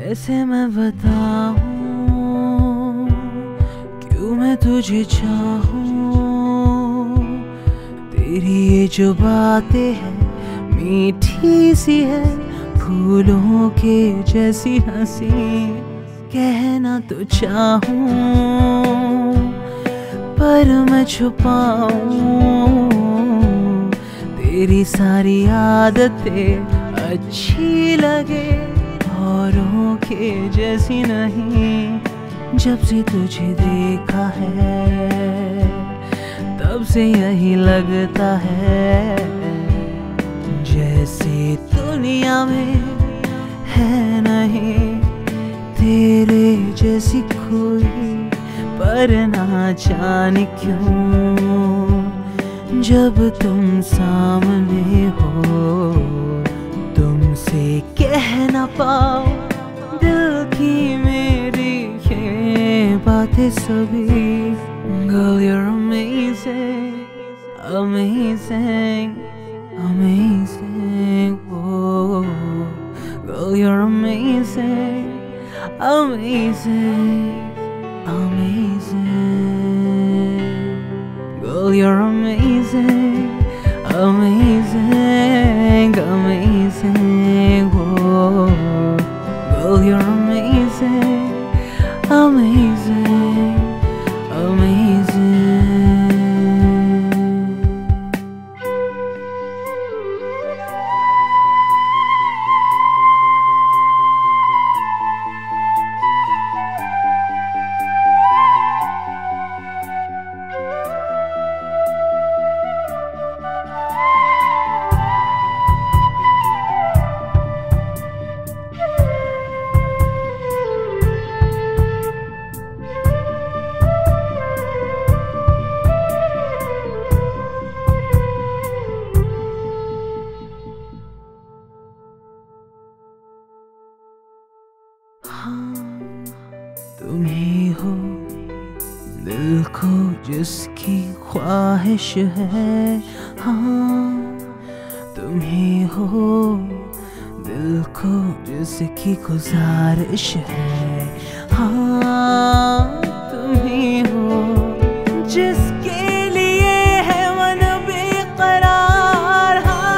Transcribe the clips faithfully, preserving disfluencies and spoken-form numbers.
कैसे मैं बताऊं क्यों मैं तुझे चाहूं। तेरी ये जो बातें हैं मीठी सी है, फूलों के जैसी हंसी। कहना तो चाहूं पर मैं छुपाऊं। तेरी सारी आदतें अच्छी लगे, औरों के जैसी नहीं। जब से तुझे देखा है तब से यही लगता है, जैसे दुनिया में है नहीं तेरे जैसी कोई। पर ना जाने क्यों जब तुम सामने हो तुमसे कह ना पाओ दिल की मेरी ये बातें सभी। Girl, you're amazing, amazing, amazing. Oh, girl, you're amazing, amazing, amazing. Girl, you're amazing, amazing, amazing. Oh, girl, you're amazing, amazing, amazing. तुम ही हो दिल को जिसकी ख्वाहिश है। हाँ तुम ही हो दिल को जिसकी गुजारिश है। हाँ तुम ही हो जिसके लिए है मन बेकरार।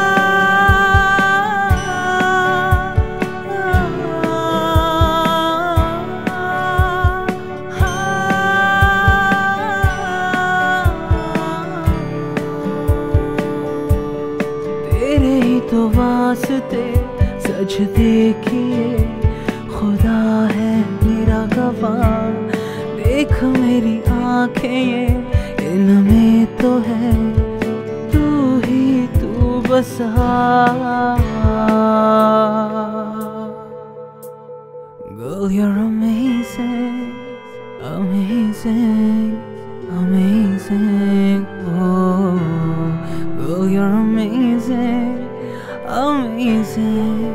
तेरे ही तो वास्ते सच देखिए, खुदा है मेरा गवाह। देख मेरी आंखें ये इनमें तो है तू ही तू बसा। Girl, you're amazing, amazing, amazing. Oh, girl, you're amazing, amazing.